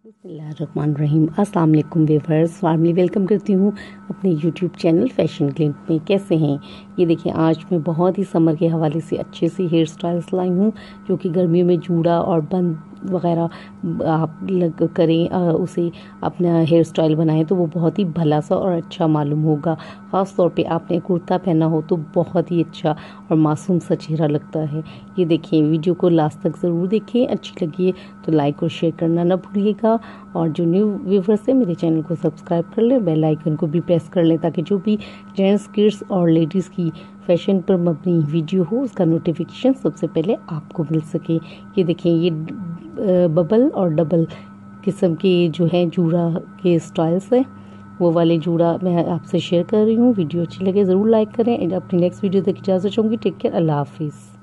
बिस्मिल्लाहिर्रहमानिर्रहीम। अस्सलाम वालेकुम व्यूअर्स, वार्मली वेलकम करती हूँ अपने यूट्यूब चैनल फैशन ग्लिम्प में। कैसे हैं? ये देखिए, आज मैं बहुत ही समर के हवाले से अच्छे से हेयर स्टाइल्स लाई हूँ जो कि गर्मियों में जूड़ा और बन वगैरह आप लग करें, उसे अपना हेयर स्टाइल बनाएं तो वो बहुत ही भला सा और अच्छा मालूम होगा। ख़ास तौर पे आपने कुर्ता पहना हो तो बहुत ही अच्छा और मासूम सा चेहरा लगता है। ये देखिए, वीडियो को लास्ट तक ज़रूर देखें, अच्छी लगी तो लाइक और शेयर करना ना भूलिएगा। और जो न्यू व्यूवर्स है मेरे चैनल को सब्सक्राइब कर लें, बेल आइकन को भी प्रेस कर लें ताकि जो भी जेंट्स, किड्स और लेडीज़ की फैशन पर मबनी वीडियो हो उसका नोटिफिकेशन सबसे पहले आपको मिल सके। ये देखें, ये बबल और डबल किस्म के जो हैं जूड़ा के स्टाइल्स हैं, वो वाले जूड़ा मैं आपसे शेयर कर रही हूँ। वीडियो अच्छी लगे ज़रूर लाइक करें। अपनी नेक्स्ट वीडियो तक इजाज़त चाहूँगी। टेक केयर, अल्लाह हाफिज़।